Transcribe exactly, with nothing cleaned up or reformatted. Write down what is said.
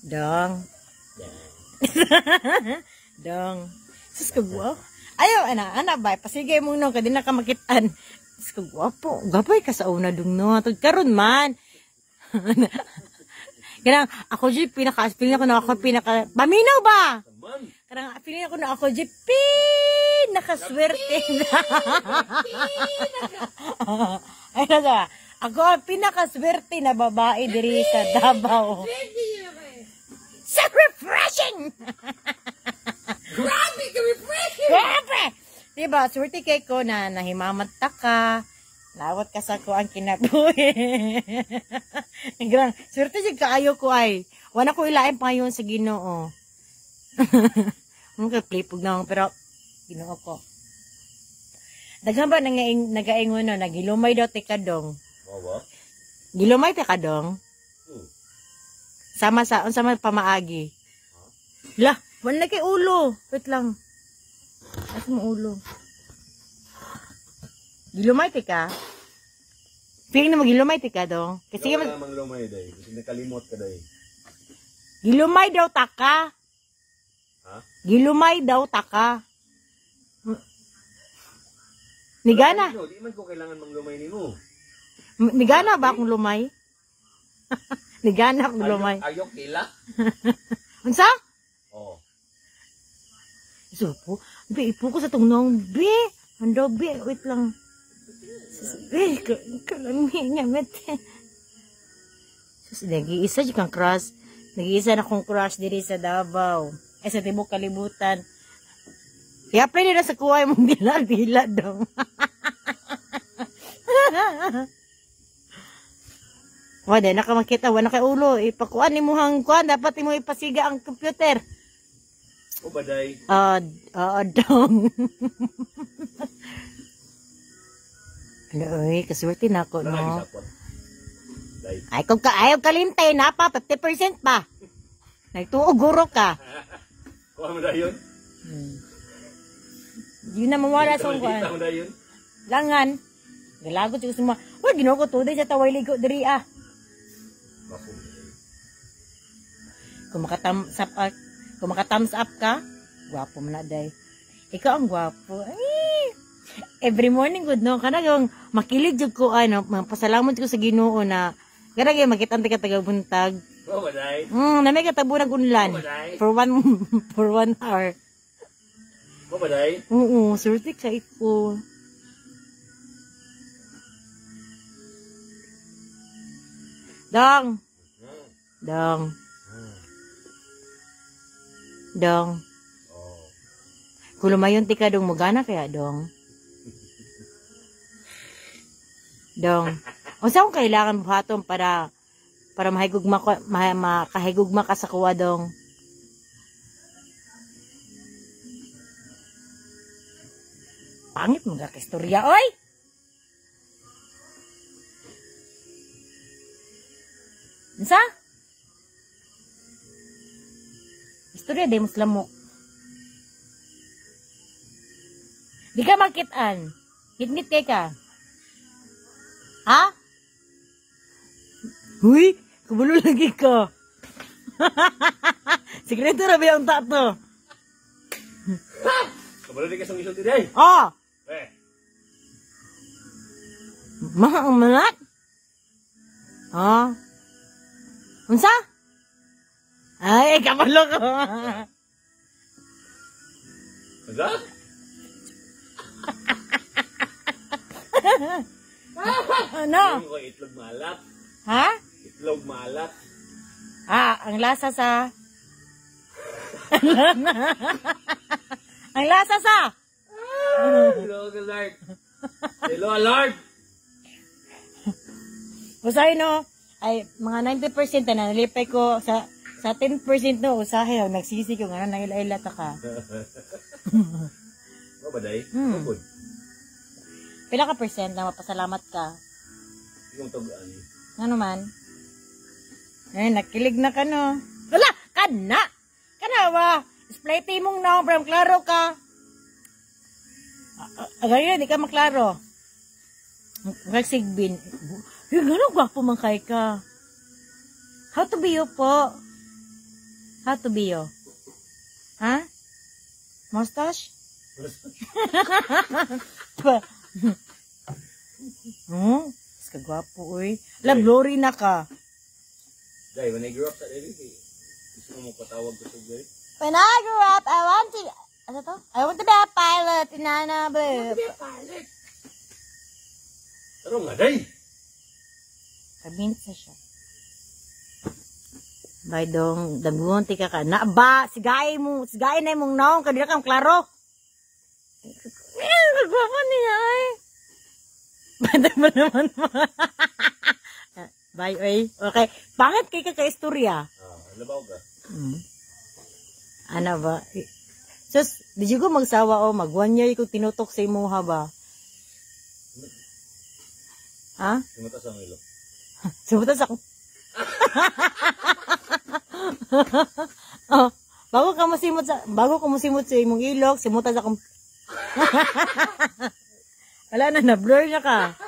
Dong. Dong. Sus ka guwapo. Ayaw, ana, ana ba? Pasigay mo no, kadi na ka makitaan. Sus ka guwapo. Gapay ka sa una dong no. Tug karon man. Kanang ako di pinaka feeling ako na ako pinaka paminaw ba? Kanang feeling ako na ako di pinakaswerte. Ay na ako ang pinakaswerte na babae diri sa Davao. So refreshing! Grabe ka refreshing! Grabe! Diba, swerte kay ko na nahimamat ta ka. Lawat ka sa ko ang kinabuhi. Grang, swerte jud kaayo ko ay. Wala ko ilain pa yun sa Ginoo. Mga plipog na ako, pero Ginoo ko. Daghan ba nagaing nagaingon no, nagilumay daw ti kadong. Wawa? Gilumay ti kadong. Hmm. Sama sa unsa man pamaagi. Lah, wala kay ulo. Wait lang. Asa mo ulo? Gilumay ti ka? Feeling na magilumay ti ka dong. Kasi Ikaw mag... na manglumay day. Kasi nakalimot ka day. Gilumay daw taka. Ha? Gilumay daw taka. Nigana. No, di man ko kailangan manglumay ni mo. Nigana ba akong lumay? Nigana akong lumay. Ayok kila? Unsa? Oo. Isupo. Be, ipo ko sa tungnong. Be, ando be. Wait lang. Be, kalami niya, mete. Sus, nag-iisa dyan kang crush. Nag-iisa na kong crush diri sa Davao. Eh, sa Tibok Kalibutan. Kaya pwede na sa kuhay mong dila-dila dong. Wala, nakamakita. Wala kay ulo. Ipakuan ni mo hang kuan. Dapat mo ipasiga ang computer. O ba day? Ah, uh, uh, dong. Ano, oy, kaswerte na ako, Marami no? sapot. Day. Ay, kung ka, ayaw kalintay na pa, fifty percent pa. Nagtuo guro ka. Kuha mo day yun? Hmm. Yun na mawala sa Kita kuan. mo day yun? Langan. Galagot ko suma. Uy, ginoo ko tuday sa taway ligo diri ah. Bako. Kung maka-thumbs up, ah, kung maka-thumbs up ka, gwapo mo na day. Ikaw ang gwapo. Ay! Every morning good no, kana yung makilig jud ko ano, pasalamat ko sa Ginoo na kana gyud makita ka tagabuntag. O ba day? Mm, na may katabunan kunlan for one for one hour. O ba day? Oo, surtik sa iko. Dong. Dong. Dong. Oh. Kulumayon ti ka dong mugana kaya dong. Dong. O saan kung kailangan buhaton para para mahigugma ko, ma, makahigugma ka sa kuwa dong. Pangit mo ka istorya, oy! Nsa? Istorya day muslamok. Di ka makitaan. Ngit-ngit kay ka. Ha? Huy, kabulo lagi ka. Sikreto na ba yung tato? Kabalo di ka sa isulti day? Oh! Eh. Mga umalat? Oh? Unsa? Ay, kabalo ko. Aga? Ano? Yung ko itlog maalat. Ha? Itlog maalat. Ah, ang lasa sa... ang lasa sa... Hello, alert. Hello, alert. Usahay no, ay mga ninety percent na nalipay ko sa sa ten percent no, usahay ako, nagsisi ko nga nangila-ila ta ka. O ba day? Hmm. Good. Pila ka percent na mapasalamat ka? Yung tugaan. Ano man? Ay, nakilig na ka no. Wala! Kana! Kana ba? Splay mong na, bram, klaro ka. Agay di ka maklaro. Magsigbin. Yung gano'ng gwapo man kay ka. How to be you po? How to be yo? Ha? Mustache? Hmm? Mas kagwapo, uy. Alam, glory na ka. Day, when I grew up sa dili, gusto mo patawag ko sa gay? When I grew up, I want to... Ano to? I want to be a pilot. Inana, ba? Pilot! Pero nga, day! Kabinit na siya. Bay dong, dagunti ka ka. Na ba, sigay mo, sigay na mong naong, kadira kang klaro. Eh, nagwapo niya, eh. Banda mo naman mo. Bye, oy. Okay. Pangit kay ka ka-istorya. Ah, labaw ka. Hmm. Ano ba? Sus, di ko magsawa o, mag one year kung tinutok sa imuha ba? Ha? Simuta sa milo. Simuta sa... Oh, bago ka masimot sa bago ka masimot sa imong ilok, simuta sa kom. Wala na, na blur na ka.